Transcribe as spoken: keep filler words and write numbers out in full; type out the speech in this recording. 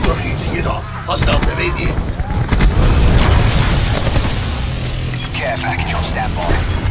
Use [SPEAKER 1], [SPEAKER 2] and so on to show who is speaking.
[SPEAKER 1] Jeder. Hostiles have A D.
[SPEAKER 2] Care package on standby.